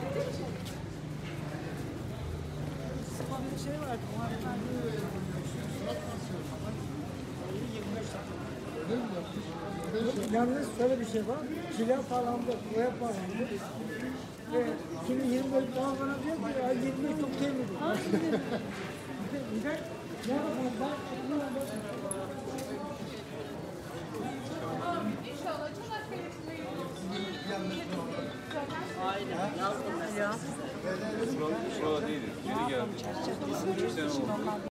Bir şey vardı. Yalnız şöyle bir şey var. Kila falandı, boya falandı. Ve şimdi 20 bölüm daha bana diyor ki ya 20'yi çok sevmedim. Aynen. Yazdım ben ya. Şurada değiliz. Geri geldik. 3 sene oldu.